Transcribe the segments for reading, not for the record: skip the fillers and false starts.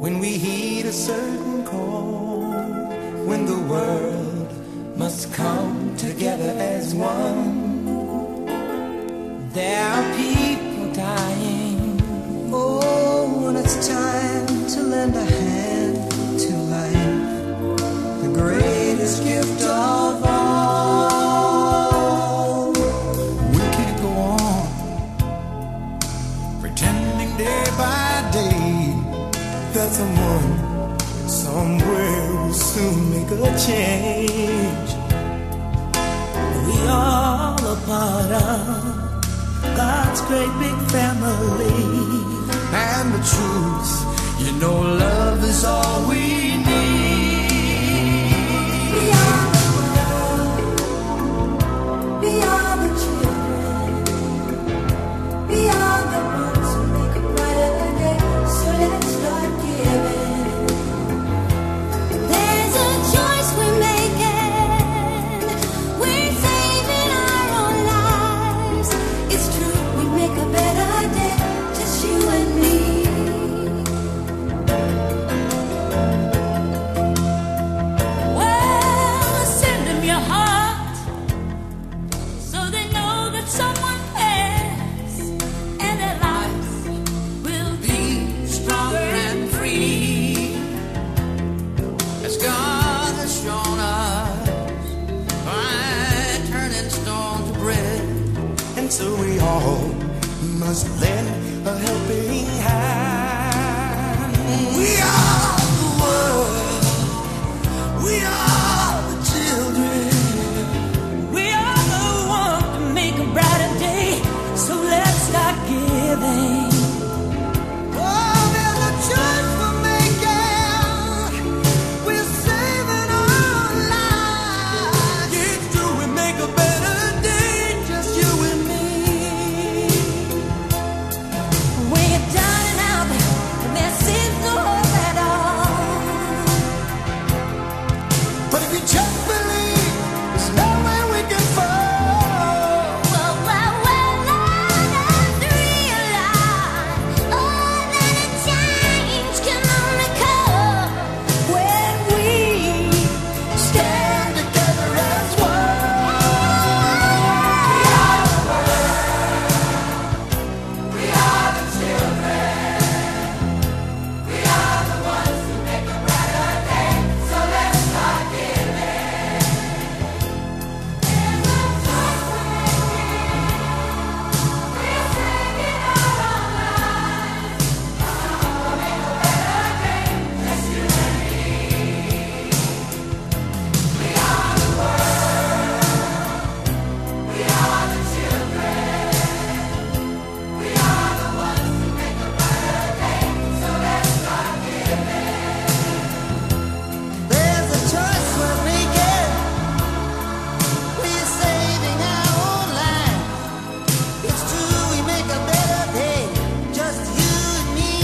when we heed a certain call, when the world must come together as one. There are people dying. Oh, when it's time to lend a hand to life, the greatest gift of all. We can't go on pretending day by day that someone somewhere will soon make a change. We all a part of God's great big family. And the truth, you know, love is all we need. We are the world, we are the children, we are the ones who make a brighter day. So let's start giving. There's a choice we're making. We're saving our own lives. It's true, we make a better day, just you and me. Well, send them your heart so they know that someone cares, and their lives will be stronger and free, as God has shown us by turning stone to bread. And so we all must lend a helping hand. We are the world, we are the children, we are the ones to make a brighter day. So let's start giving. Oh, there's a choice we're making. We're saving our lives. It's true, we make a better day, just you and me. When you're down and out, and there seems no hope at all. But if you just believe, there's no way we can fall. Well, let's realize, oh, that a change can only come when we stand together as one. We are the world, we are the children, we are the ones who make a brighter day. So let's start giving. There's a choice we're making. We're saving our own lives. We'll make a better day, just you and me. We are the world, we are the children, we are the ones who make a brighter day. So let's start giving. There's a choice we're making. We're saving our own lives. It's true, we make a better day, just you and me.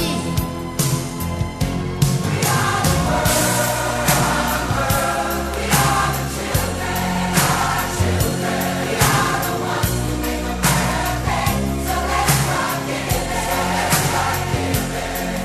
We are the world, we are the children, our children. We are the ones who make a better day. So let's start giving. Let's start giving.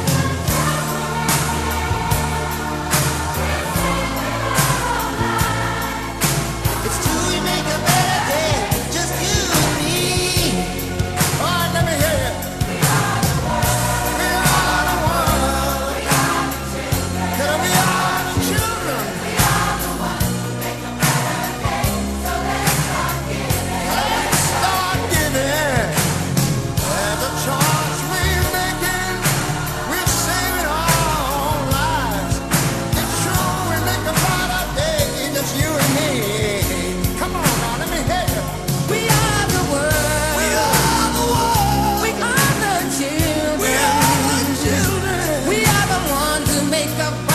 It's true, we make a better day, just you and me. All right, let me hear you. We are the world, we are the world, we are the children. Tell 'em we are the children. We are the ones who make a better day. So let's start giving. Let's start giving. There's a choice we're making. We're saving our own lives. It's true, we make a brighter day, just you and me. Come on now, let me hear you. We are the world, we are the world, we are the children, we are the children. We are the ones who make a